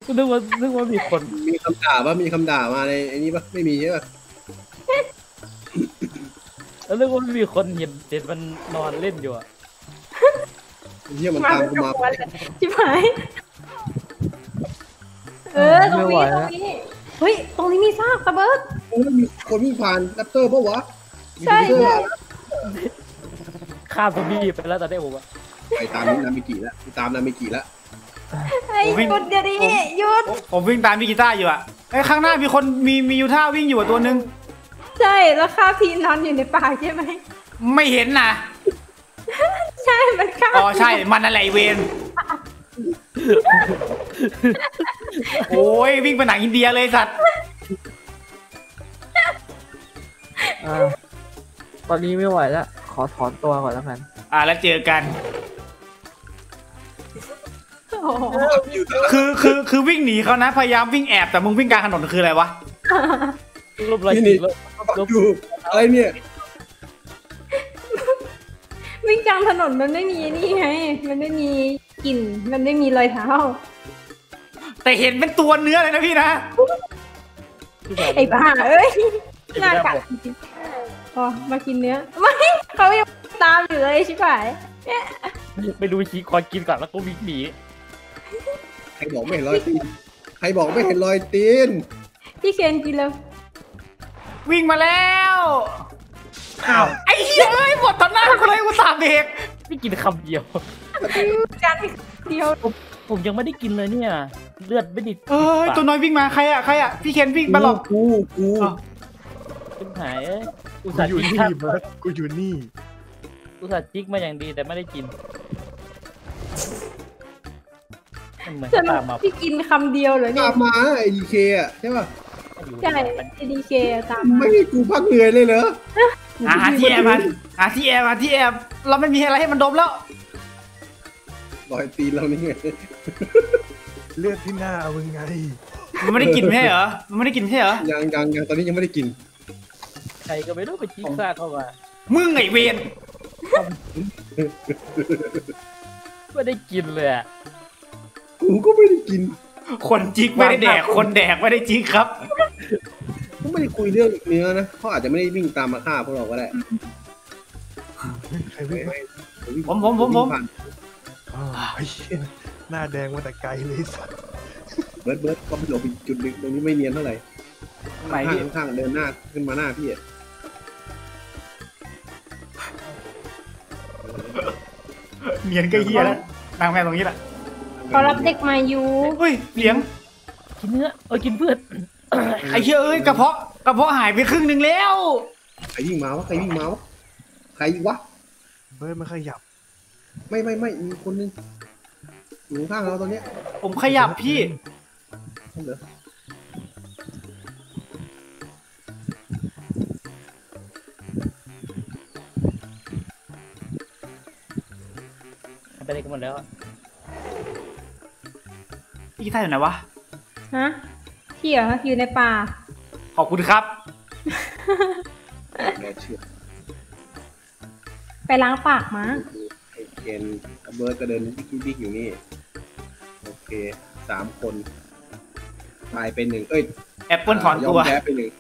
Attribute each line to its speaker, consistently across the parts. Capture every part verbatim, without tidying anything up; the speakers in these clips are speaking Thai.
Speaker 1: นึกว่านึกว่ามีคน
Speaker 2: มีคำด่าป่ะมีคำด่ามาในไอ้นี้ป่ะไม่มีใช่ป่ะ
Speaker 1: แล้วนึกว่ามีคนเห็นเห็นมันนอนเล่นอยู่อะ
Speaker 2: เฮียมันตามกูมา
Speaker 3: ชิบหายเออตรงนี้ตรงนี้เฮ้ยตรงนี้มีซากตะเบิร์ด
Speaker 2: โอ้ยมีคนวิ่งผ่านแรปเตอร์ป่ะวะ
Speaker 3: ใช่ใช่
Speaker 1: ข้ามซอมบี้ไปแล้วตอนนี้ผมอะ
Speaker 2: ไปตามนามิกิแล้วตามนามิกิแล้ว
Speaker 3: ไอ้หยุดเดี๋ยวนี้หยุด
Speaker 4: ผมวิ่งตามพี่กีต้าอยู่อะไอ้ข้างหน้ามีคนมีมียูท่าวิ่งอยู่ตัวนึง
Speaker 3: ใช่แล้วข้าพีนอนอยู่ในป่าใช่ไหม
Speaker 4: ไม่เห็นนะ
Speaker 3: ใช่มันข้า
Speaker 4: อ๋อใช่มันอะไรเวนโอ้ยวิ่งไปหนังอินเดียเลยสัตว์
Speaker 5: ตอนนี้ไม่ไหวแล้วขอถอนตัวก่อนแล้วกัน
Speaker 4: อ่าแล้วเจอกันคือคือคือวิ่งหนีเขานะพยายามวิ่งแอบแต่มึงวิ่งกลางถนนคืออะไรวะ
Speaker 1: ลบอะไร
Speaker 2: ลบอยู่อะไรเนี่ย
Speaker 3: วิ่งกลางถนนมันไม่มีนี่ไงมันไม่มีกลิ่นมันไม่มีรอยเท้า
Speaker 4: แต่เห็นเป็นตัวเนื้อเลยนะพี่นะ
Speaker 3: ไอ้บ้าเอ้ยน่ากัดจริงๆอ๋อมากินเนื้อไม่เขายังตามอยู่เลยชิบหาย
Speaker 1: ไปดูชีคอยกินก่อนแล้วก็วิ่งหนี
Speaker 2: ใครบอกไม่เห็นรอยตีนใครบอกไม่เห็นรอยตีน
Speaker 3: พี่เคนกินแล้ว
Speaker 4: วิ่งมาแล้วอ้าวไอ้เหี้ยเอ้ยหมดตอนหน้าคนเลยกูสาบเบรก
Speaker 1: ไม่กินคำเดียว
Speaker 3: กันเดียว
Speaker 1: ผมยังไม่ได้กินเลยเนี่ยเลือดไม่ดิ
Speaker 4: เอ้ยตัวน้อยวิ่งมาใครอะใครอะพี่เคนวิ่งมาหรอก
Speaker 2: กูกู
Speaker 1: ขึ้นหายอุต
Speaker 6: ส่าห์อยู่นี่เบิร์ดกูอยู่นี่
Speaker 1: อุตส่าห์จิกมาอย่างดีแต่ไม่ได้กินเหมือนตามมา
Speaker 3: พี่กินคำเดียวเลยเนี่ย
Speaker 2: ตามมาไอดีเคอะใช่ป่ะ
Speaker 3: ใช่ไอดีเคตาม
Speaker 2: ไม่กูพักเหนื่อยเลยเหรอ
Speaker 4: หาที่แอบมันหาที่แอบมาที่แอบเราไม่มีอะไรให้มันดมแล้ว
Speaker 2: รอยตีนเรานี่ไง
Speaker 6: เลือดที่หน้ามึงไง
Speaker 4: มันไม่ได้กินใช่เหรอมันไม่ได้กินใช่เหรอ
Speaker 2: ยังยังยังตอนนี้ยังไม่ได้กิน
Speaker 1: ใครก็ไม่รู้ไปจิกซ่าเข้ามา
Speaker 4: มึงไงเวน
Speaker 1: ไม่ได้กินเลยอ่ะ
Speaker 2: กูก็ไม่ได้กิน
Speaker 4: คนจิกไม่ได้แดกคนแดกไม่ได้จิกครับ
Speaker 2: ผมไม่ได้คุยเรื่องเนื้อนะเขาอาจจะไม่ได้วิ่งตามมาฆ่าพวกเราก็ได้
Speaker 6: ใครวิ่ง
Speaker 4: ผมผมผมผม
Speaker 6: ไอ้หน้าแดงมาแต่ไกลเลยสัตว์
Speaker 2: เบิร์ดเบิร์ดก็ไปหลบอีกจุดนึงตรงนี้ไม่เนียนเท่าไหร่ข้างข้างเดินหน้าขึ้นมาหน้าพี่อ่ะ
Speaker 4: เนียนก็เฮียแล้วนางแม่ตรงนี้แหละ
Speaker 3: ขอรับเด็กมาอยู่
Speaker 4: เฮ้ยเลี้ยง
Speaker 1: กินเนื้อเออกินเพื่อน
Speaker 4: ไอ้เชี่ยเอ้ยกระเพาะกระเพาะหายไปครึ่งหนึ่งแล้ว
Speaker 2: ใครวิ่งมาวะใครวิ่งมาวะใครวะ
Speaker 6: เบิร์ดมันขยับ
Speaker 2: ไม่ไม่ไม่มีคนนึงอยู่ข้างเราตอนเนี้ย
Speaker 4: ผมขยับพี่
Speaker 2: เหรอ
Speaker 1: ไปได้กันหมดแล้ว
Speaker 4: พี่กีต้าอยู่ไหนวะ
Speaker 3: ฮะพี่เหรออยู่ในป่า
Speaker 4: ขอบคุณครับ
Speaker 3: ไปล้างปากมา
Speaker 2: ไอเคนเบิร์ดก็เดินบิ๊กบิ๊กอยู่นี่โอเคสามคนตายไปหนึ่งเอ้ย
Speaker 4: แอปเปิลถอนตัวย
Speaker 2: อมแพ้ไปหนึ่ง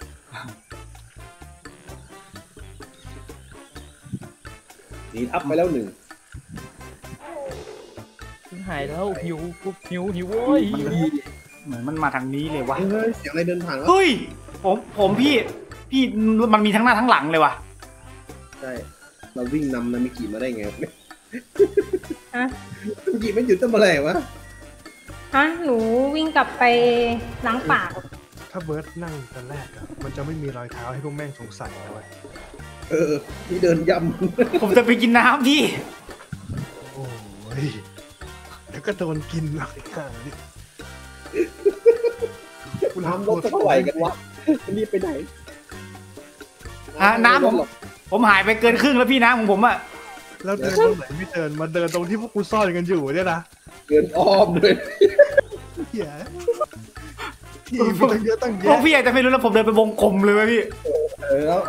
Speaker 2: หนีทับไปแล้วหนึ่ง
Speaker 1: หายแล้วหิวหิวหิวโว้ย
Speaker 4: เหมือนมันมาทางนี้เลยวะ
Speaker 2: เฮ้ยเสียงอะไรเดินผ่านวะ
Speaker 4: เฮ้ยผมผมพี่พี่มันมีทั้งหน้าทั้งหลังเลยวะ
Speaker 2: ใช่เราวิ่งนำนามิกิมาได้ไง
Speaker 3: ฮะ
Speaker 2: นามิกิไม่หยุดตั้งอะไรวะ
Speaker 3: ฮะหนูวิ่งกลับไปล้างปาก
Speaker 6: ถ้าเบิร์ดนั่งตอนแรกอะมันจะไม่มีรอยเท้าให้พวกแม่งสงสัยเลย
Speaker 2: เออที่เดินย่
Speaker 4: ำผมจะไปกินน้ำพี่
Speaker 6: โอ้ยแล้วก็โดนกินหลักห่างนี่
Speaker 2: คุณทำรถเท่าไหร่กันวะรีบไปไหน
Speaker 4: น้ำผมผมหายไปเกินครึ่งแล้วพี่น้ำของผมอะ
Speaker 6: แล้วเดินตรงไหนไม่เดินมาเดินตรงที่พวกกูซ่อนกันอยู่เนี่ยนะ
Speaker 2: เดินอ้อมเลย
Speaker 6: เหี้ยที่ตั้งเยอะตั้งแยะ
Speaker 4: พวกพี่อาจจะไม่รู้แล้วผมเดินไปวงกลมเลยว่ะพี่
Speaker 2: เออแล้ว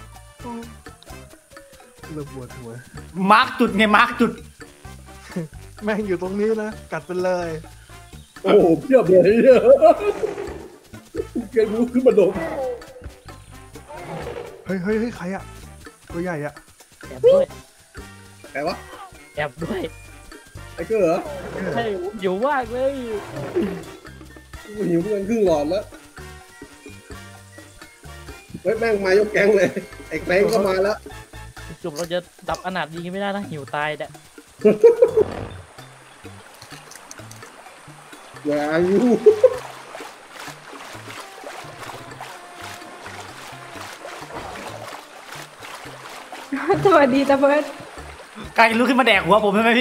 Speaker 6: ระบวดหัว
Speaker 4: มาร์กจุดไงมาร์กจุด
Speaker 6: แม่งอยู่ตรงนี้นะกัดไปเลย
Speaker 2: โอ้โหเพียบเลยเนี่ยเกณฑ์ลุกขึ้นมาดม
Speaker 6: เฮ้ยเฮ้ยเฮ้ยใครอะตัวใหญ่อะ
Speaker 1: แอบด้วย
Speaker 2: ใครวะ
Speaker 1: แอบด้วย
Speaker 2: ไอ้เกอร์เหรอ
Speaker 1: ใช่ผมอยู่มากเลย
Speaker 2: กูหิวเพื่อนครึ่งหลอดแล้วเฮ้ยแม่งมายกแก๊งเลยไอ้แก๊งก็มาแล้ว
Speaker 1: จุ่มเราจะดับอนาถยิงไม่ได้นะหิวตายแหละ
Speaker 2: Where are you
Speaker 3: สวัสดีตาเบิร์ด
Speaker 4: กายลุกขึ้นมาแดกหัวผมใช่ไหมพี่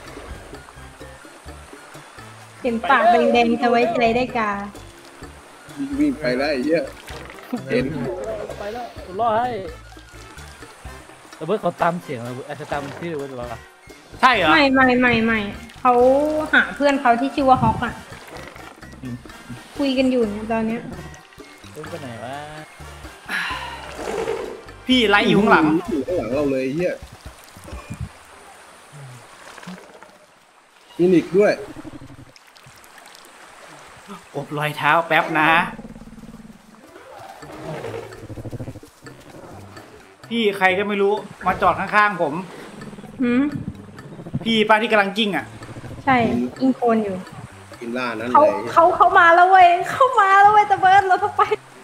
Speaker 3: เห็นปากแดงๆจะไว้ใจได้กา
Speaker 2: วิ่งไปแล้วไอ้เหี้ยเห็น
Speaker 1: ไปแล้วผมรอให้แต่เบิร์ดเขาตามเสียงเราอาจจะตามชื่อเบิร์ดหรอ
Speaker 4: ใช่เหรอ
Speaker 3: ไม่ไม่ไม่ไม่เขาหาเพื่อนเขาที่ชื่อว่าฮอกอ่ะคุยกันอยู่เนี่ยตอนเนี้ย
Speaker 1: เบิร์ดไปไหนวะ
Speaker 4: พี่ไล่อยู่ข้างหลัง
Speaker 2: อยู่ข้างหลังเราเลยไอ้เหี้ยมินิกด้วย
Speaker 4: อบรอยเท้าแป๊บนะ พี่ใครก็ไม่รู้มาจอดข้างๆผม
Speaker 3: หืม
Speaker 4: พี่ป้าที่กำลังกิ้งอ่ะ
Speaker 3: ใช่อิงโคนอยู่
Speaker 2: กินล่านั้น
Speaker 3: เขา
Speaker 2: เลย
Speaker 3: เขาเขามาแล้วเว้ยเขามาแล้วเว้ยตาเบิร์ดเราต้องไป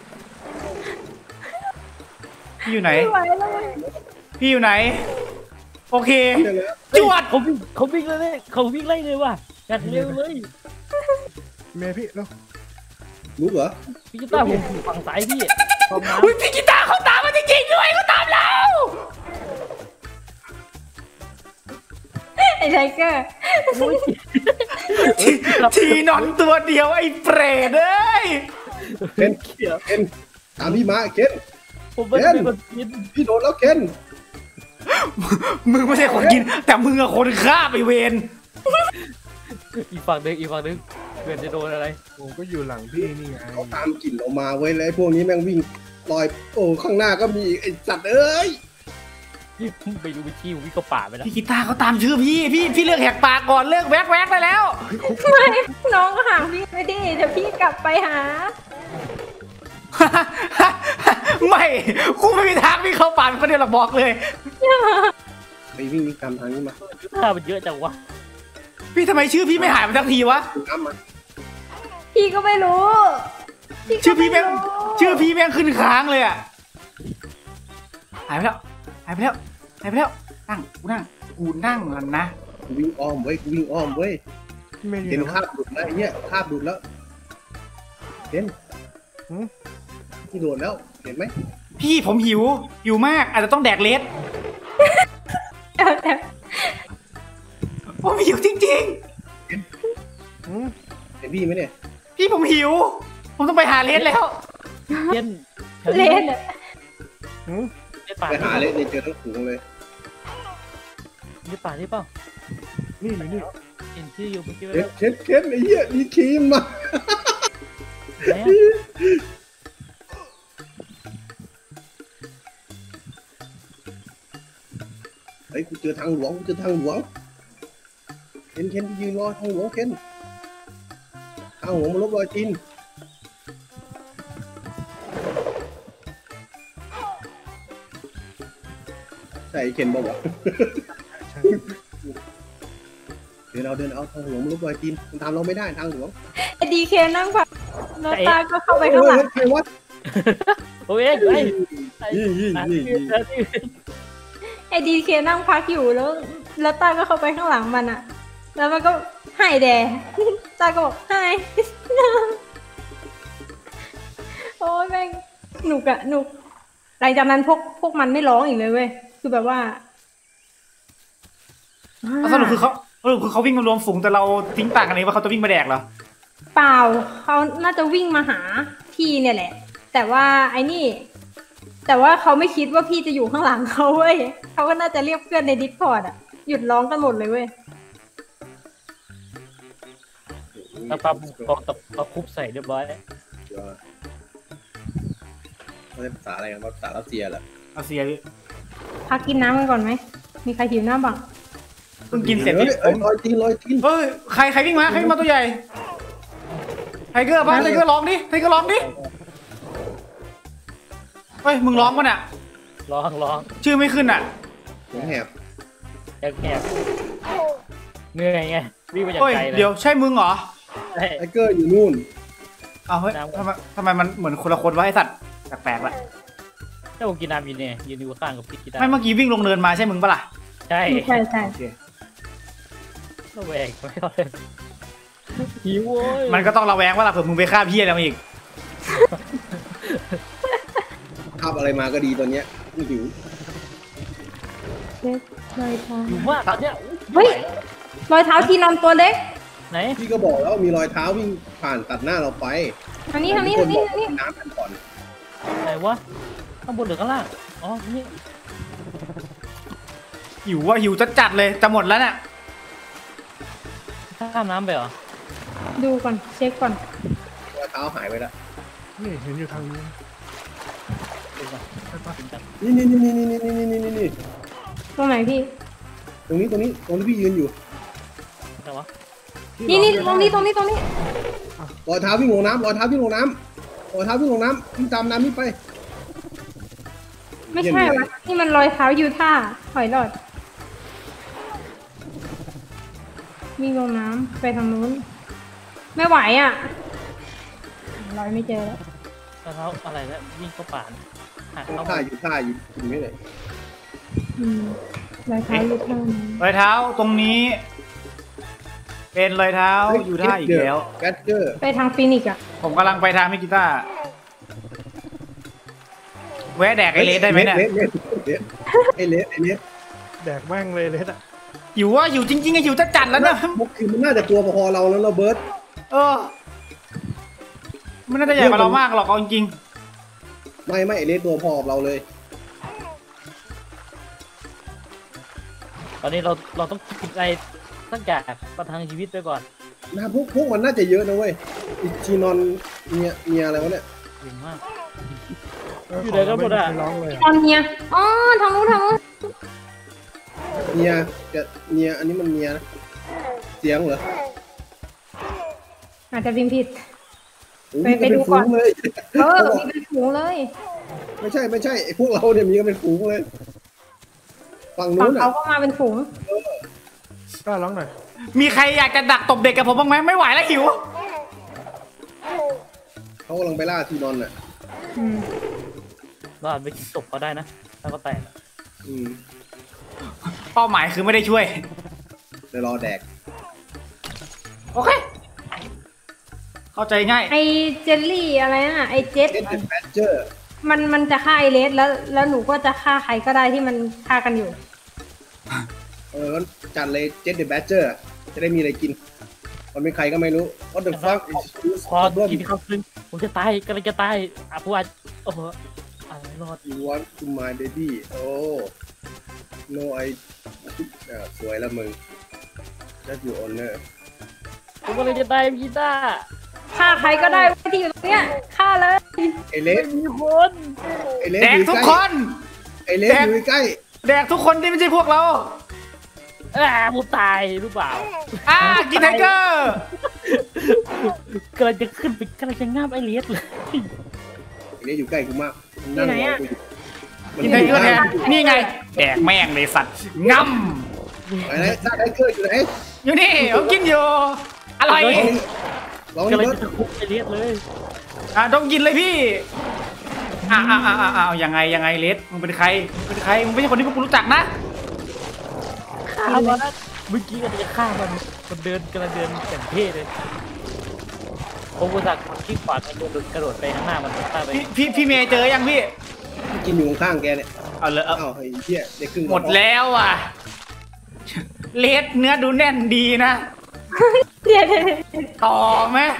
Speaker 4: พี่อยู่ไหน
Speaker 3: ไม่ไหวแล้วเว้ย
Speaker 4: พี่อยู่ไหน โอเค
Speaker 2: เดี๋ยวแล้ว
Speaker 4: จวด
Speaker 1: เขาวิ่งเขาวิ่งเลยเนี่ยเขาวิ่งไล่เลยว่ะกัดเร็วเลย
Speaker 6: เมย์พี่แล้ว
Speaker 2: รู้เหรอ
Speaker 1: พี่กีตาร์ผมอยู่ฝั่งซ้ายพี่พร้อมน้
Speaker 4: อุ้ยพี่กีตาร์เขาตามมาจริงๆด้วยเขาตามเรา
Speaker 3: ไอ้ไทเกอร์
Speaker 4: ทีทีนอนตัวเดียวไอ้เปรตเอ้ย
Speaker 1: ำ
Speaker 2: เคนเคนตามพี่มาเคน
Speaker 1: ผมไม่ได้เป็นคนกิน
Speaker 2: พี่โดนแล้วเคน
Speaker 4: มึงไม่ใช่คนกิน แต่มึงอะคนฆ่าไปเวร
Speaker 1: อีกฝั่งหนึงอีกฝั่งหนึงเพื่อนจะโดนอะไร
Speaker 6: ผมก็อยู่หลังพี่นี่ไง
Speaker 2: เขาตามกลิ่นเรามาไว้เลยพวกนี้แม่งวิ่งลอยโอ้ข้างหน้าก็มีไอ้สัตว์เอ้ย
Speaker 1: ไปดูไปชี้วิ่งเข้าป่าไปแล้ว
Speaker 4: พี่กีตาร์เขาตามชื่อพี่ พี่พี่เลิกแหกปากก่อนเลิกแวกแวกได้แล้ว
Speaker 3: ไม่น้องก็ห่างพี่ไม่ดีเดี๋ยวพี่กลับไปหา
Speaker 4: ไม่กูไม่มีทางวิ่งเข้าป่าเป็นคนเดียวหรอกบอกเลย
Speaker 2: ไปวิ่งวิ่งตามทางนี้มา
Speaker 1: ถ้ามันเยอะจังวะ
Speaker 4: พี่ทำไมชื่อพี่ไม่หายไปสักทีวะ
Speaker 2: ดูน้ำมา
Speaker 3: พี่ก็ไม่รู้ก็
Speaker 4: ชื่อพี่แม่ง
Speaker 3: ไรู้
Speaker 4: ชื่อพี่แม่งขึ้นค้างเลยอะหายไปแล้วหายไปแล้วหายไปแล้วนั่งกูนั่งกูนั่งกันนะ
Speaker 2: กูวิ่งอ้อมเว้ยกูวิ่งอ้อมเว้ย
Speaker 6: พี่เมย์อยู่
Speaker 2: เห็น
Speaker 6: ไหน
Speaker 2: คาบดุดแล้วไอ้เหี้ยคาบดุดแล้วเห็น
Speaker 6: หืม
Speaker 2: ที่โดดแล้วเห็นไหม
Speaker 4: พี่ผมหิวหิวมากอาจจะต้องแดกเลส
Speaker 3: แต่แต่
Speaker 4: ผมหิวจริง
Speaker 6: หืม
Speaker 2: เห็นพี่ไหมเนี่ย
Speaker 4: ๆ พี่ผมหิว ผมต้องไปหาเลสแล้ว
Speaker 1: เล่น
Speaker 3: เล่นอะ
Speaker 6: หืม
Speaker 1: ในป่า
Speaker 2: ไปหาเลยเนี่ยเจอทั้งฝูงเลย
Speaker 1: ในป่านี่เปล่า
Speaker 6: นี่อยู่นี่
Speaker 1: เห็นชื่ออยู่เมื่อกี้
Speaker 2: เข็นเข็นเข็นไอ้เหี้ยมีครีมมา
Speaker 1: แล้ว
Speaker 2: เฮ้ยกูเจอทางหลวงกูเจอทางหลวงเข็นเข็นยืนรอทางหลวงเข็นทางหลวงมาลบรอยจีนใช่เข็นบอกว่า
Speaker 6: ใช่
Speaker 2: เดินเอาเดินเอาทางหลวงมาลบรอยจีนมันทำเราไม่ได้ทางหลวง
Speaker 3: ไอ้ดีเคนั่งพักแล้วตาก็เข้าไปข้างหลัง
Speaker 2: เฮ้ยใครวะ
Speaker 1: โอ้ยไอ้
Speaker 2: ยี่ยี่ยี่ยี่
Speaker 3: ไอ้ดีเคนั่งพักอยู่แล้ว แล้วตาก็เข้าไปข้างหลังมันอะแล้วมันก็หายแด ตาก็บอกหาย โอ้ยแม่งหนุกอะหนุกหลังจากนั้นพวกพวกมันไม่ร้องอีกเลยเว้ยคือแบบว่า
Speaker 4: สรุปคือเขาสรุปคือเขาวิ่งมารวมฝูงแต่เราทิ้งต่างกันเองว่าเขาจะวิ่งมาแดกเหรอ
Speaker 3: เปล่าเขาน่าจะวิ่งมาหาพี่เนี่ยแหละ แต่ว่าไอ้นี่ แต่ว่าเขาไม่คิดว่าพี่จะอยู่ข้างหลังเขาเว้ยเขาก็น่าจะเรียกเพื่อนในดิสคอร์ดอะหยุดร้องกันหมดเลยเว้ย
Speaker 1: ตะปั๊บกองตะตะคุบใส่เรียบร้อย
Speaker 2: เขาเรียกภาษาอะไรกันภาษารัสเซียเหรอ
Speaker 4: เอาเสีย
Speaker 3: พักกินน้ำกันก่อนไหมมีใครหิวน้ำบ้าง
Speaker 4: เพิ่งกินเสร็จ
Speaker 2: เฮ้
Speaker 4: พี่
Speaker 2: ย
Speaker 4: ผ
Speaker 2: เอ้ย
Speaker 4: ม
Speaker 2: ลอยตีนลอยตีน
Speaker 4: เฮ้ยใครใครวิ่งมาใครวิ่งมาตัวใหญ่ไทเกอร์ป่ะไทเกอร์ร้องดิไทเกอร์ร้องดิเฮ้ยมึงร้องป่ะเนี่ย
Speaker 1: ร้องร้อง
Speaker 4: ชื่อไม่ขึ้นอ่ะ
Speaker 2: ผมแหบ
Speaker 1: แอบแอบเหนื่อยไงวิ่งมาจาก
Speaker 4: เฮ้ย
Speaker 1: ไกลเลย
Speaker 4: เดี๋ยวใช่มึงเหรอ
Speaker 1: ใช่
Speaker 2: ไทเกอร์อยู่นู่น
Speaker 4: เอาเฮ้ยทำไมทำไมมันเหมือนคนละคนวะไอสัตว์แปลกๆละ
Speaker 1: เจ้าผมกินน้ำอยู่เนี่ยยืนอยู่ข้างกับพี่กีตา
Speaker 4: ไม่
Speaker 1: ร์
Speaker 4: เมื่อกี้วิ่งลงเนินมาใช่มึงปะล่ะ
Speaker 1: ใช่
Speaker 3: ใช่ใช่
Speaker 4: โอเค
Speaker 1: ระแวงไม่เอาเลยหิวโว้ย
Speaker 4: มันก็ต้องระแวงว่าล่ะเผื่อมึงไปฆ่าพี่อะไรมาอีก
Speaker 2: ภาพอะไรมาก็ดีตอนเนี้ยไม่หิว
Speaker 3: เล็กรอยเท้า
Speaker 1: หิวมากตอนเนี้ย
Speaker 3: เฮ้ยรอยเท้าทีนอนตัวเล็ก
Speaker 1: ไหน
Speaker 2: พี่ก็บอกแล้วมีรอยเท้าวิ่งผ่านตัดหน้าเราไป
Speaker 3: ทางนี้ทางนี้ทางนี้ทางนี้
Speaker 2: น้ำกันก่อน
Speaker 1: ไหนวะข้างบนหรือข้างล่างอ๋อนี่
Speaker 4: หิวว่าหิวจะจัดเลยจะหมดแล้วเนี่ย
Speaker 1: ข้ามน้ำไปเหรอ
Speaker 3: ดูก่อนเช็คก่อน
Speaker 2: รอยเท้าหายไปแล้ว
Speaker 6: นี่เห็นอยู่ทางนี้
Speaker 1: ดูก่อนจริงจัง
Speaker 2: นี่นี่นี่นี่นี่นี่นี่นี่นี่
Speaker 3: ตรงไหนพี่
Speaker 2: ตรงนี้ตรงนี้ตรงที่พี่ยืนอยู่
Speaker 1: ไหนวะ
Speaker 3: นี่นี่ตรงนี้ตรงนี้ตรงนี้
Speaker 2: รอยเท้าวิ่งลงน้ำรอยเท้าวิ่งลงน้ำรอยเท้าวิ่งลงน้ำวิ่งตามน้ำนี่ไป
Speaker 3: ไม่ใช่วะนี่มันรอยเท้ายูท่าหอยหลอดวิ่งลงน้ำไปทางนู้น ไม่ไหวอ่ะรอยไม่เจอแล้ว
Speaker 1: รองเท้าอะไรแล้ววิ่งเข้าป่านหัก
Speaker 2: ต้อง
Speaker 1: เข้า
Speaker 2: ท่าอยู่ท่าอยู่ตรงนี้เลย
Speaker 3: อืมรอยเท้ายูท่านะ
Speaker 4: รอยเท้าตรงนี้ เป็นรอยเท้าอยู่ท่าอีกแล้ว
Speaker 2: แกสเกอร์
Speaker 3: ไปทางฟินิกซ์อ่ะ
Speaker 4: ผมกำลังไปทางมิกิต้าแวะแดกไอเลสได้ไหมเนี่ย
Speaker 2: เลสเลสเลสไอเลสไอเลส
Speaker 6: แดกแม่งเลยเลยอ่ะ
Speaker 4: หิวว่าหิวจริงๆไงหิวจะจัดแล้วเนี่ย
Speaker 2: มุกคือมันน่าจะตัวพอๆเราแล้วเราเบิร์ต
Speaker 4: เออมันน่าจะใหญ่กว่าเรามากหรอกเอาจริง
Speaker 2: ไม่ไม่ไอเลสตัวพอกับเราเลย
Speaker 1: ตอนนี้เราเราต้องคิดอะไรสักอย่างประทังชีวิตไปก่อน
Speaker 2: นะพวกพวกมันน่าจะเยอะนะเว้ยอีจีนอนเมียเมียอะไรวะเนี่ย
Speaker 1: เก่งมาก
Speaker 6: เออ
Speaker 1: อยู่ไหนกันหมดอะ
Speaker 6: ไม่ร้องเลย
Speaker 3: ตอนเนี้ยอ๋อทางนู้นทางนู้น
Speaker 2: เมียจะเมียอันนี้มันเมียนะเสียงเหรอ
Speaker 3: อาจจะพิมพ์ผิด
Speaker 2: โอ้ย
Speaker 3: ไปไป
Speaker 2: มี
Speaker 3: ดู
Speaker 2: เป็น
Speaker 3: ก่
Speaker 2: ฝู
Speaker 3: อน
Speaker 2: งเลย
Speaker 3: เออมีเป็นฝูงเลย
Speaker 2: ไม่ใช่ไม่ใช่ไอพวกเราเนี่ยมีกันเป็นฝูงเลยฝั่ง
Speaker 3: ฝั่
Speaker 2: นู้
Speaker 3: ง
Speaker 2: น
Speaker 3: เขา
Speaker 2: อ่ะ
Speaker 3: ก็มาเป็นฝูง
Speaker 6: กล้าร้องหน่อย
Speaker 4: ๆ มีใครอยากจะดักตบเด็กกับผมบ้างไหมไม่ไหวแล้วหิว
Speaker 2: เขากำลังไปล่าทีนอนอ่ะ
Speaker 3: อืม
Speaker 1: เราอาจไปกินศพเขาได้นะถ้าเขาแตกอะ
Speaker 2: อืม
Speaker 4: เป้าหมายคือไม่ได้ช่วย
Speaker 2: เดี๋ยวรอแดก
Speaker 4: โอเค เข้าใจง่าย
Speaker 3: ไอเจลลี่อะไรน่ะไอเจ็ต
Speaker 2: เอ็ดเดนแบดเจอร์
Speaker 3: มันมันจะฆ่าไอเลสแล้ว แล้วหนูก็จะฆ่าใครก็ได้ที่มันฆ่ากันอยู่
Speaker 2: เอองั้นจัดเลยเจ็ดเดอะแบดเจอร์จะได้มีอะไรกิน มันเป็นใครก็ไม่รู้ What the fuck is this
Speaker 1: พอ
Speaker 2: problem
Speaker 1: กินข้าวซึ่งผมจะตายกำลังจะตายอ่ะผู้อาจโอ้โหอะไรรอด
Speaker 2: you want to my baby โอ้ no I อ่าสวยละมึง that's your honor
Speaker 1: ผมกำลังจะตายพี่กีตาร์
Speaker 3: ฆ่าใครก็ได้ที่อยู่ตรงเนี้ยฆ่าเลย
Speaker 2: ไอเลส
Speaker 1: ไม่มีคน
Speaker 2: ไอเลส
Speaker 4: แด
Speaker 2: อก ยู่
Speaker 4: ทุก
Speaker 2: ใก
Speaker 4: ค
Speaker 2: ล้
Speaker 4: น
Speaker 2: ไอเลสอยู่ใกล้
Speaker 4: แดกทุกคนที่ไม่ใช่พวกเรา
Speaker 1: อ่าผมตายหรือเปล่า
Speaker 4: อ่ากินไทเกอร์
Speaker 1: กำลังจะขึ้นไปกำลังจะง่ามไอเลียสเลย
Speaker 2: ไอเลสอยู่ใกล้กูมากนั่งรอกูอยู่มัน
Speaker 4: กิน
Speaker 2: อ
Speaker 4: ไท
Speaker 2: ยู่
Speaker 4: เกอร์แท
Speaker 2: ข้าง
Speaker 4: นนี่ไง แดกแม่งเลยสัตว์ง
Speaker 2: ไหนไหนซากไทเกอร์อยู่ไหน
Speaker 4: ำอยู่นี่ผมกินอยู่ อร่อย
Speaker 2: ลอง
Speaker 1: กำลัง
Speaker 2: เบิร์ด
Speaker 1: จะคุกไอเลียสเลย
Speaker 4: อ่ะต้องกินเลยพี่ อ่ะอ่ะอ่ะอ่ะอ่ะยังไงยังไงเลสมึงเป็นใครมึงเป็นใครมึงไม่ใช่คนที่พวกกูรู้จักนะ
Speaker 1: ฆ่ามันเมื่อกี้กำลังจะฆ่ามันมันเดินกำลังเดินอย่างเท่เลยผมกูสักที่ขวากระโดดกระโดดไปข้างหน้ามันฆ่าไป
Speaker 4: พี่พี่พี่เมย์เจอยังพี่
Speaker 2: กินอยู่ข้างๆแกเนี่ย
Speaker 4: เอาเลยเอา
Speaker 2: อ้าวไอ้เหี้ยได้ครึ่ง
Speaker 4: หมดแล้วอ่ะ เลสเนื้อดูแน่นดีนะ
Speaker 3: เดี๋ยวเดี๋ยวเดี๋ยว
Speaker 4: ต่อไหม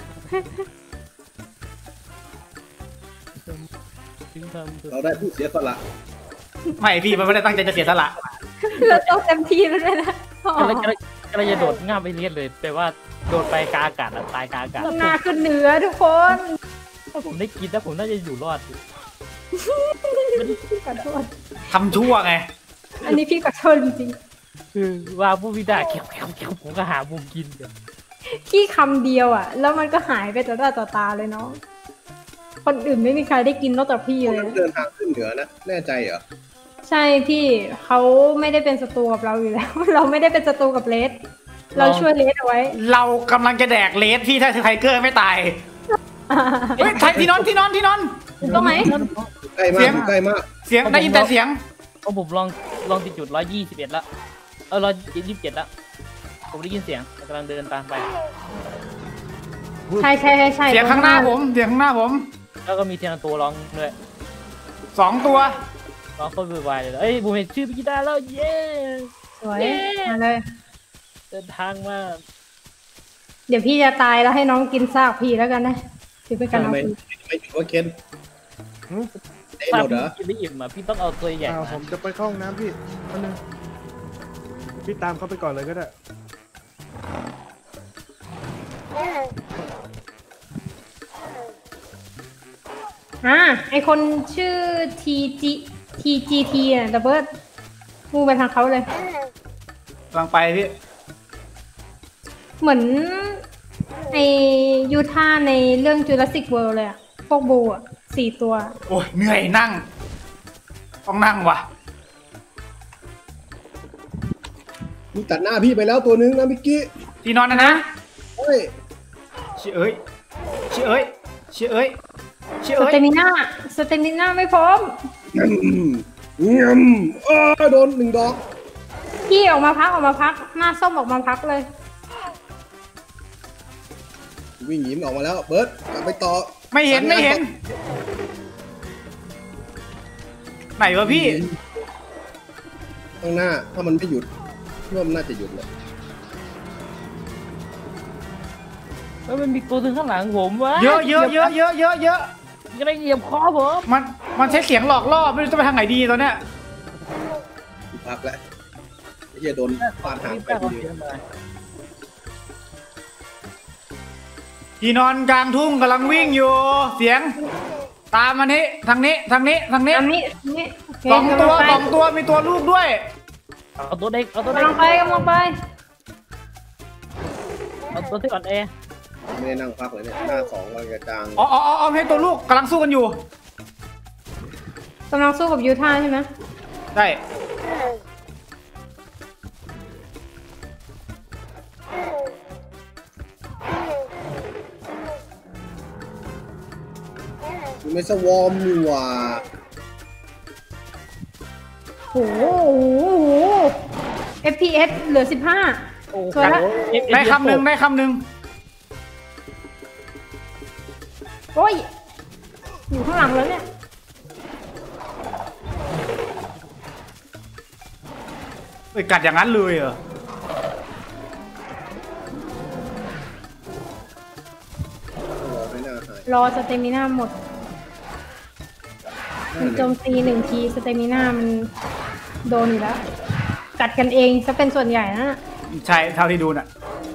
Speaker 1: ถึงทำ
Speaker 2: เราได้ผู้เสียสละ
Speaker 4: ไม่พี่มันไม่ได้ตั้งใจจะเสียสละ
Speaker 3: เราต้องเต็มที่แล้วด้วยนะอ๋อก
Speaker 1: ำลังกำลังกำลังจะโดดง่ามไอเลียสเลยแต่ว่าโดดไปกลางอากาศอะตายกลางอากาศ
Speaker 3: หน้าขึ้นเหนือทุกคน
Speaker 1: ถ้าผมได้กินแล้วผมน่าจะอยู่รอดอยู่
Speaker 3: ขอโทษ
Speaker 4: ทำชั่วไง
Speaker 3: อันนี้พี่ขอโทษจริง
Speaker 1: คือวางผู้พิดาเขียวเขียวเขียวผมก็หามุมกินเดี๋ยว
Speaker 3: ขี้คำเดียวอ่ะ แล้วมันก็หายไปต่อหน้าต่อตาเลยเนาะคนอื่นไม่มีใครได้กินนอกจากพี่
Speaker 2: พวก
Speaker 3: เล
Speaker 2: นั้
Speaker 3: ย
Speaker 2: นเดินทางขึ้นเหนือนะแน่ใจเหรอ
Speaker 3: ใช่พี่เขาไม่ได้เป็นศัตรูกับเราอยู่แล้ว เราไม่ได้เป็นศัตรูกับเลสเราช่วยเลสเอาไว้
Speaker 4: เรากำลังจะแดกเลสพี่ถ้าไทเกอร์ไม่ตายเฮ้ยไทที่นอนที่นอนที่นอน
Speaker 3: ตรงไหน
Speaker 2: ใกล้มา
Speaker 4: เสีย
Speaker 2: ก
Speaker 4: ง
Speaker 2: ใกล้มาก
Speaker 4: เสียงได้ยินแต่เสียง
Speaker 1: เพราะผมลองลองติดจุดร้อยยี่สิบเอ็ดละเออร้อยยี่สิบเจ็ดละผมได้ยินเสียงกำลังเดินตามไป
Speaker 3: ใช่ใช่ใช่ใช่
Speaker 4: เสียงข้างหน้าผมเสียงข้างหน้าผม
Speaker 1: แล้วก็มีเทียนตัวร้องด้วย
Speaker 4: สองตัว
Speaker 1: ร้องโคตรวายเลยเอ้ยผมเห็นชื่อพิกิตาแล้วเย้
Speaker 3: สวยมาเลย
Speaker 1: เดินทางมา
Speaker 3: เดี๋ยวพี่จะตายแล้วให้น้องกินซากพี่แล้วกันนะถือเป็นการเอา
Speaker 2: ทำไม
Speaker 3: คืน
Speaker 2: ไม่ถือว่าเคนได้
Speaker 1: ถ้า
Speaker 2: หมดเหรอ
Speaker 1: พี่กินไม่อิ่มอ่ะพี่ต้องเอาตัวใหญ่
Speaker 6: อ้าว
Speaker 1: มา
Speaker 6: ผมจะไปเข้าห้องน้ำพี่อันนึงพี่ตามเขาไปก่อนเลยก็ได้
Speaker 3: อ่าไอคนชื่อ ที จี ที จี ที อ่ะดับเบิลมูไปทางเขาเลย
Speaker 4: กำลังไปพี่
Speaker 3: เหมือนไอยูทาในเรื่อง Jurassic World เลยอ่ะ พวกบูอ่ะสี่ตัว
Speaker 4: โอ้ยเหนื่อยนั่ง ต้องนั่งว่ะ
Speaker 2: มีตัดหน้าพี่ไปแล้วตัวนึงนะมิกกี้
Speaker 4: ที่นอนนะนะ
Speaker 2: เฮ้ย
Speaker 4: ชื่อเอ้ยชื่อเอ้ยชื่อเอ้ยชื่อ
Speaker 3: ส
Speaker 4: เอ้ย
Speaker 3: เตมิน่าสเตมิน่าไม่พร้อม
Speaker 2: งำงำอ้าโดนหนึ่งดอก
Speaker 3: พี่ออกมาพักออกมาพัก หน้าส้มออกมาพักเลย
Speaker 2: วิ่งหนีมันออกมาแล้วเบิร์ดกลับไปต่อ
Speaker 4: ไม่เห็นไม่เห็น ไหนวะพี่
Speaker 2: ข้างหน้าถ้ามันไม่หยุดพี่ว่ามันน่าจะหยุดแหละ
Speaker 1: แล้วมันมีตัวถึงข้างหลังผมวะ
Speaker 4: เยอะเยอะเยอะเยอะเยอะเยอะ
Speaker 1: ก็ได้เหยียบคอผม
Speaker 4: มันมันใช้เสียงหลอกล่อไม่รู้จะไปทางไหนดีตอนเนี้ย
Speaker 2: กูพักแล้วไอ้เหี้ยโดนฟาดหางไปพอดี
Speaker 4: ที่นอนกลางทุ่งกำลังวิ่งอยู่ เสียง ตามมานี้ทางนี้ทางนี้ทางนี้
Speaker 3: อันนี้อันนี้โเค
Speaker 4: สองตัว
Speaker 3: กำลัไป
Speaker 4: สองตัวมีตัวลูกด้วย
Speaker 1: เอาตัวเด็กเอาตัวเด็ก
Speaker 3: กำลังไปกำลังไป
Speaker 1: เอาตัวที่อ่อนแอ
Speaker 2: ไม่ได้นั่งพักเลยเนี่ยหน้าสองวันกระจาง
Speaker 4: อ๋ออ๋ออ๋อให้ตัวลูกกำลังสู้กันอยู่
Speaker 3: กำลังสู้กับยูทาใช่ไหม
Speaker 4: ใช่
Speaker 2: มันไม่สวอมนี่หว่า
Speaker 3: โอ้โหโอ้โห เอฟ พี เอส เหลือสิบห้า
Speaker 1: โอ้
Speaker 3: สวยละ
Speaker 4: ได้คำหนึ่งได้คำหนึ่ง
Speaker 3: โอ้ย อยู่ข้างหลังแล้วเนี่ย
Speaker 4: เอ้ยกัดอย่างนั้นเลยเหรอ
Speaker 2: รอไม่น่าหาย
Speaker 3: รอสเตมิน่าหมดมันโจมตีหนึ่งทีสเตมิน่ามันโดนอยู่แล้ว กัดกันเองจะเป็นส่วนใหญ่นะ
Speaker 4: ใช่เท่าที่ดูน่ะ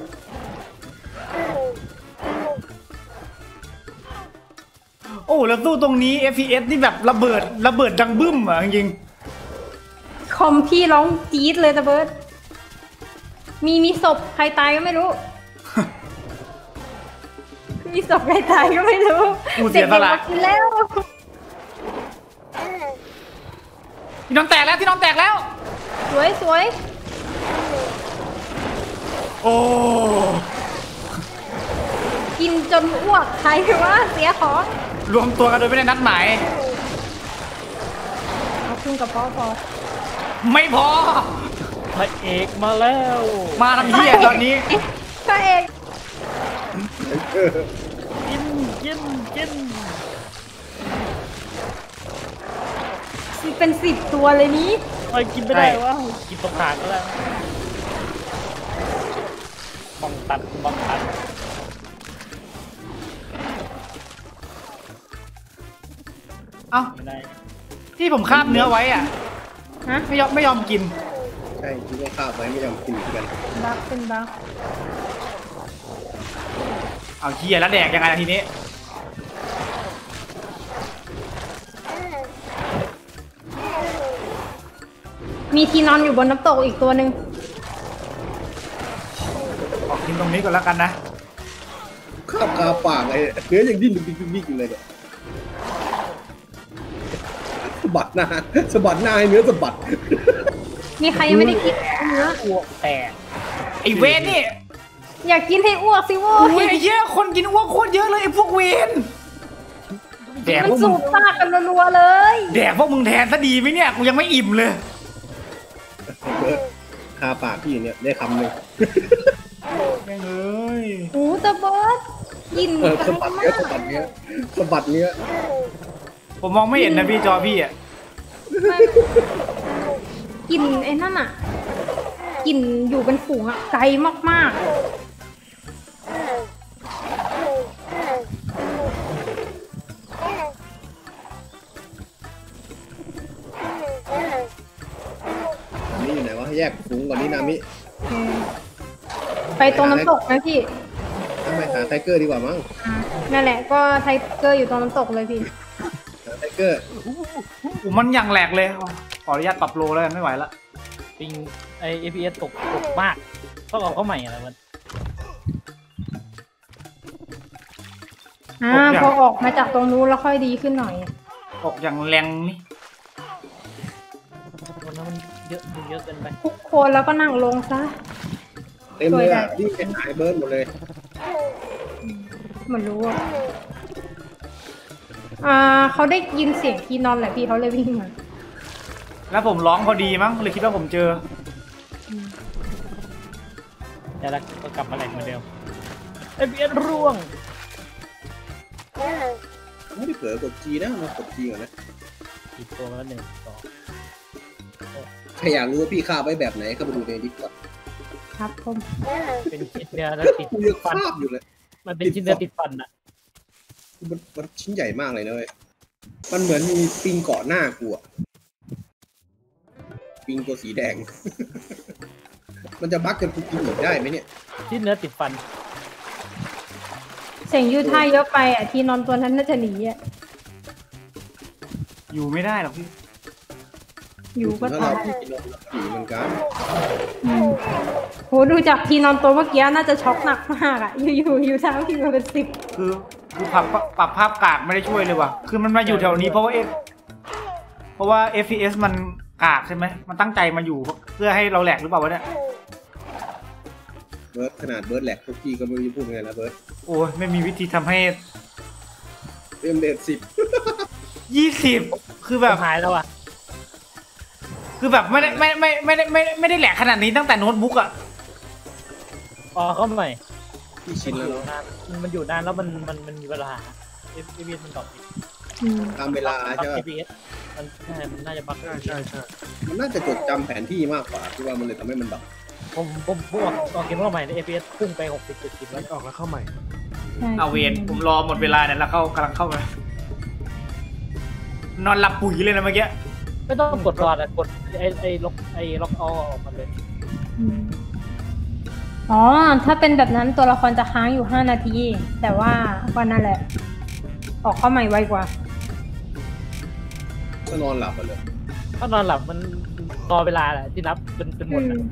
Speaker 4: โอ้แล้วสู้ตรงนี้ เอฟ พี เอส นี่แบบระเบิดระเบิดดังบึ้มอ่ะจริง
Speaker 3: คอมพี่ร้องจี๊ดเลยตะเบิร์ดมีมีศพใครตายก็ไม่รู้ มีศพใครตายก็ไม่รู้
Speaker 4: กูเสียสละ
Speaker 3: ด็กๆมากินแล้ว
Speaker 4: ที่นอนแตกแล้วที่นอนแตกแล้ว
Speaker 3: สวยสวย
Speaker 4: โอ้
Speaker 3: กินจนอ้วกใครว่าเสียของ
Speaker 4: รวมตัวกันโดยไม่ได้นัดหมาย
Speaker 3: เอาขึ้นกับพ่อพอ
Speaker 4: ไม่พอ
Speaker 1: พระเอกมาแล้ว
Speaker 4: มาทำเหี้ยตอนนี้
Speaker 3: พระเอก
Speaker 1: กินกินกิน
Speaker 3: เป็นสิบตัวเลยนี้
Speaker 1: ไอ้กินไม่ได้วะกินตรงหางก็แล้วป้องตัดป้องตัด
Speaker 4: เอ้า
Speaker 1: ไม่ได้
Speaker 4: ที่ผมคาบเนื้อไว้อ่ะ
Speaker 3: ฮะ
Speaker 4: ไม่ยอมไม่ยอมกิน
Speaker 2: ใช่ที่ว่าข้าวไว้ไม่ยอมกินเหมือนกัน
Speaker 3: บักเป็นบัก
Speaker 4: เอาเหี้ยแล้วแดกยังไงล่ะทีนี้
Speaker 3: มีทีนอนอยู่บนน้ำตกอีกตัวหนึ่ง
Speaker 4: กินตรงนี้ก่อนแล้วกันนะ
Speaker 2: ข้าวกาปากไอ้เนื้อยังดิ้นดึกๆๆอยู่เลยเนี่ยสะบัดหน้าสะบัดหน้าให้เนื้อสะบัด
Speaker 3: มีใครยังไม่ได้กินเนื้อ
Speaker 1: อ้วกแตก
Speaker 4: ไอเวนนี่
Speaker 3: อยากกินให้อ้วกสิโว้
Speaker 4: โอ้ย
Speaker 3: ย
Speaker 4: ไอ้เหี้ยคนกินอ้วกโคตรเยอะเลยไอ้พวกเวนแดก
Speaker 3: มัน
Speaker 4: พวกมึ
Speaker 3: สู
Speaker 4: ง
Speaker 3: บซากกันรัวๆเลย
Speaker 4: แดกพวกมึงแทนซะดีไหมเนี่ยกูยังไม่อิ่มเลย
Speaker 2: เบิร์ดคาปากพี่เนี่ยได้คำหนึ่ง
Speaker 4: แม่งเอ้ย
Speaker 3: โอ้ตะเบิร์ดกิน
Speaker 2: เออ
Speaker 3: กั
Speaker 2: สะ
Speaker 3: น
Speaker 2: บัด
Speaker 3: มา
Speaker 2: เนื้อก สะบัดเนื้อสะบัดเนื้อ
Speaker 4: ผมมองไม่เห็นนะพี่จอพี่อ่ะ
Speaker 3: ไม่กินไอ้นั่นอ่ะ กินอยู่เป็นฝูงอ่ะไกลมากๆ
Speaker 2: นี่อยู่ไหนวะแยกฝูงก่อนนี่นามิ
Speaker 3: ไปตรงน้ำตกนะพี่
Speaker 2: ทำไมหาไทเกอร์ดีกว่ามั้ง
Speaker 3: อ่านั่นแหละก็ไทเกอร์อยู่ตรงน้ำตกเลยพี่
Speaker 2: หาไทเกอร์
Speaker 4: กูมันอย่างแหลกเลยขออนุญาตปรับโลแล้วกันไม่ไหวละ
Speaker 1: ปิงไอเอพีเอสตกตกมากต้องเอาเข้าใหม่อะไรมัน
Speaker 3: อ่าพอออกมาจากตรงนู้นแล้วค่อยดีขึ้นหน่อย
Speaker 4: ออกอย่างแรงนี่
Speaker 1: คนนั้นมันเยอะมันเยอะเกินไป
Speaker 3: ทุกคนแล้วก็นั่งลงซะ
Speaker 2: เต็มเลยอ่ะวิ่งไปหายเบิร์ดหมดเลย
Speaker 3: เหมือนรู้อ่ะอ่าเขาได้ยินเสียงทีนอนแหละพี่เขาเลยวิ่งมา
Speaker 4: แล้วผมร้องพอดีมั้งเลยคิดว่าผมเจอ
Speaker 1: แต่ละก็กลับมาแหลกเหมือนเดิมเอพีเอสร่วง
Speaker 2: ไม่ได้เผลอกดจีนะมากดจีก่อนนะ
Speaker 1: อีกตัวมาแล้วหนึ่งสอง
Speaker 2: ใครอยากรู้ว่าพี่คาบไว้แบบไหนก็มาดูในดิสคอร์ด
Speaker 3: ครับผม
Speaker 1: เป็นชิ้นเนื้อแล้วติด
Speaker 2: กูยัง
Speaker 1: ฟัน
Speaker 2: คาบอยู่เลย
Speaker 1: มันเป็นชิ้นเนื้อติดฟันอ่ะ
Speaker 2: มันมันชิ้นใหญ่มากเลยนะเว้ยมันเหมือนมีปิงเกาะหน้ากูอะปิงตัวสีแดง มันจะบักจนกูกินหมดได้ไหมเนี่ย
Speaker 1: ชิ้นเนื้อติดฟัน
Speaker 3: เสียงยูท่าเยอะไปอ่ะทีนอนตัวนั้นน่าจะหนีอ่ะ
Speaker 4: อยู่ไม่ได้หรอกพี่
Speaker 3: อยู่ก็
Speaker 2: ถ้าเรา
Speaker 3: ตาย
Speaker 2: พี่กินนมเราผีเหมือนกัน
Speaker 3: อืมโหดูจากทีนอนตัวเมื่อกี้น่าจะช็อกหนักมากอ่ะอยู่อยู่อยู่ท่าพี่มาเป็นสิบ
Speaker 4: คือคือปรับปรับภาพกากไม่ได้ช่วยเลยว่ะคือมันมาอยู่แถวนี้เพราะว่าเอฟเพราะว่า เอฟ พี เอส มันกากใช่ไหมมันตั้งใจมาอยู่เพื่อให้เราแหลกหรือเปล่าวะเนี่ย
Speaker 2: เบิร์ดขนาดเบิร์ดแหลกทุกทีก็ไม่รู้จะพูดไงนะเบิร์ด
Speaker 4: โอ้ยไม่มีวิธีทำให้
Speaker 2: เอ็มเดดสิบ
Speaker 4: ยี่สิบคือแบบ
Speaker 1: หายแล้วอ่ะ
Speaker 4: คือแบบไม่ได้ไม่ไม่ไม่ได้ไม่ไม่ได้แหลกขนาดนี้ตั้งแต่โน้ตบุ๊กอะ
Speaker 1: อ๋อเข้าใหม่
Speaker 2: พี่ชินแล้วเนาะ
Speaker 1: นานมันอยู่นานแล้วมันมันมันมีเวลาเอพีเอสมันตอบผิด
Speaker 3: อืม
Speaker 2: ตามเวลาใช่ไหม
Speaker 1: เอพีเอสมันใช่มันน่าจะบัก
Speaker 6: ใช่ใช่ใช่
Speaker 2: มันน่าจะจดจำแผนที่มากกว่าที่ว่ามันเลยทำให้มันดับ
Speaker 1: ผมผมพวกตอนเกมเข้าใหม่ในเอพีเอสพุ่งไปหกสิบเจ็ดสิบแล้ว
Speaker 6: ออกแล้วเข้าใหม่
Speaker 3: ใช่
Speaker 4: เอาเวนผมรอหมดเวลาเนี่ยแล้วเข้ากำลังเข้ามานอนหลับปุ๋ยเลยนะเมื่อกี้
Speaker 1: ไม่ต้องกดรอดอะกดไอไอล็อกไอล็อกเอาออกมาเลย
Speaker 3: อืมอ๋อถ้าเป็นแบบนั้นตัวละครจะค้างอยู่ห้านาที แต่ว่าก็นั่นแหละ ออกเข้าใหม่ไวกว่า
Speaker 2: ก็นอนหลับไปเลย
Speaker 1: ถ้านอนหลับมันรอเวลาแหละที่นับจนจนหมดอะ
Speaker 3: อืม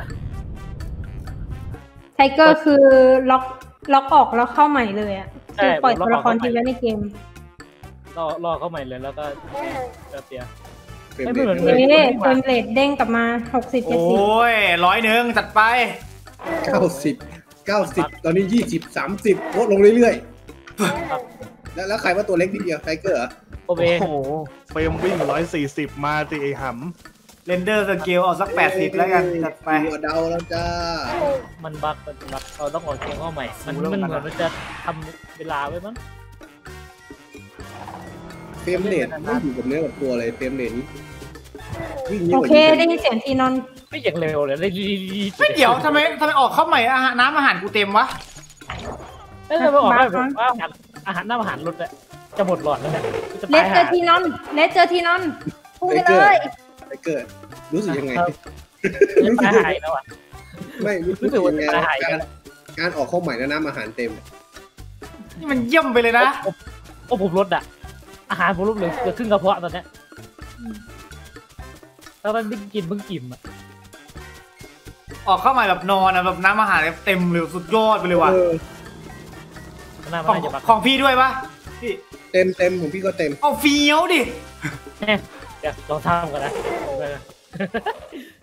Speaker 3: ไทเกอร์คือล็อกล็อกออกแล้วเข้าใหม่เลยอ่ะคือปล่อยตัวละครทิ้งไว้ในเกม
Speaker 1: รอรอเข้าใหม่เลยแล้วก็จะเสีย
Speaker 2: เป็น
Speaker 1: ไม่
Speaker 2: เด็
Speaker 1: เหมือน
Speaker 2: ก
Speaker 3: เอ๊ะเฟรมเรทเด้งกลับมาหกสิบ
Speaker 4: โอ
Speaker 3: เจ็ดสิบ้
Speaker 4: ยร้อยหนึ่งจัดไป
Speaker 2: เก้าสิบเก้าสิบตอนนี้ยี่สิบสามสิบลดลงเรื่อยๆแล้วแล้วใครว่าตัวเล็กทีเดียวไทเกอร์เหรอ
Speaker 1: โอเบ
Speaker 6: โอ้โหเฟรมวิ่งร้อยสี่สิบมาตีไอ้ห
Speaker 4: เรนเดอร์สเกลเอาสักแปดสิบแล้วกันจัดไป
Speaker 2: ตัวเดาแล้วจ้า
Speaker 1: มันบักมันบักเราต้องออกเกมเข้าใหม่ มันมันเหมือนมันจะทำเวลาไว้มั้ง
Speaker 2: เฟรมเรทไม่อยู่กับเนื้อกับตัวเลยเฟรมเรทนี้วิ่งเย
Speaker 3: โอ
Speaker 2: อะกว่า
Speaker 3: เค
Speaker 2: นี้
Speaker 3: ได้ยินเสียงทีนอน
Speaker 1: ไม่อย่างเร็วเลยได้ดี
Speaker 4: ไม่เดี๋ยวทำไมทำไมออกเข้าใหม่อาหารน้ำอาหารกูเต็มวะ
Speaker 1: เอ้ยไม่ออกได้แบบว่าอาหารอาหารหน้าอาหารลดอะจะหมดหลอดแล้วเนี่ยจะ
Speaker 3: เล
Speaker 1: ตาย
Speaker 3: สเจ
Speaker 1: หา
Speaker 3: อทีนอนเลสเจอทีนอนพุ่งไปเลย
Speaker 2: ไทเกอร์รู้สึกยังไง
Speaker 1: จะตายหายแล้วอ่ะ
Speaker 2: ไม่รู้
Speaker 1: รู้
Speaker 2: สึ
Speaker 1: สึ
Speaker 2: ก
Speaker 1: กว่า
Speaker 2: ยังไง
Speaker 1: จะหาย
Speaker 2: การการออกเข้าใหม่แล้วน้ำอาหารเต็ม
Speaker 4: นี่มันเยี่ยมไปเลยนะ
Speaker 1: โอ้ผมลดอะอาหารผมลดเหลือเหลือครึ่งกระเพาะตอนเนี้ยตอนนั้นได้กินเพิ่งกินอะ
Speaker 4: ออกเข้ามาแบบนอนอะแบบน้ำอาหารเต็มเลยสุดยอดไปเลยว่ะ
Speaker 2: เออ
Speaker 1: หน้า
Speaker 4: ข
Speaker 1: มั
Speaker 4: อน ง
Speaker 1: น่าจะบัก
Speaker 4: ของพี่ด้วยปะพี่
Speaker 2: เต็มเต็มของพี่ก็เต็ม
Speaker 4: เอาเฟี้ยวดิ
Speaker 1: เดี๋ยวลองทำก่อนนะ